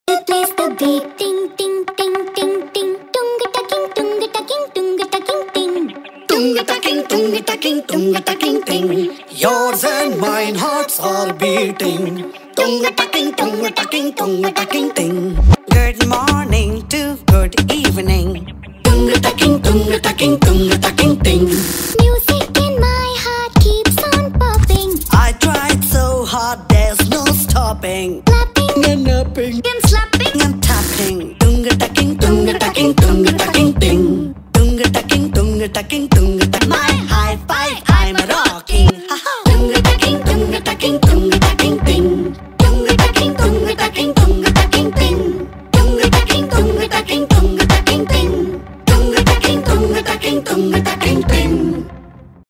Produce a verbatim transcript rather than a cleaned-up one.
It plays the beat, ting ting ting ting ting. Tung tucking, tung tucking, tung tucking ting. Tung tucking, tung tucking, tung tucking ting. Yours and mine hearts are beating. Tung tucking, tung tucking, tung tucking ting. Good morning to good evening. Tung tucking, tung tucking, tung tucking ting. Music